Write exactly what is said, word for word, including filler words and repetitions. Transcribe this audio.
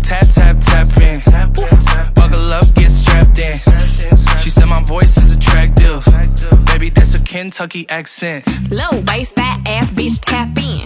Tap, tap, tap in. Buckle up, get strapped in. She said my voice is attractive. Baby, that's a Kentucky accent. Low waist, fat ass bitch, tap in.